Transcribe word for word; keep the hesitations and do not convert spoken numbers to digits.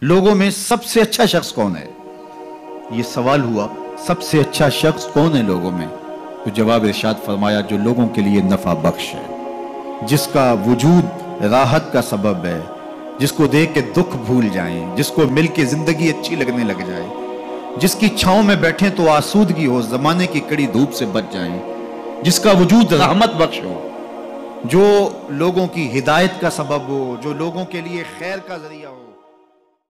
लोगों में सबसे अच्छा शख्स कौन है? ये सवाल हुआ, सबसे अच्छा शख्स कौन है लोगों में? तो जवाब इरशाद फरमाया, जो लोगों के लिए नफा बख्श है, जिसका वजूद राहत का सबब है, जिसको देख के दुख भूल जाएं, जिसको मिल के जिंदगी अच्छी लगने लग जाए, जिसकी छांव में बैठे तो आसूदगी हो, जमाने की कड़ी धूप से बच जाएं, जिसका वजूद रहमत बख्श हो, जो लोगों की हिदायत का सबब हो, जो लोगों के लिए खैर का जरिया हो।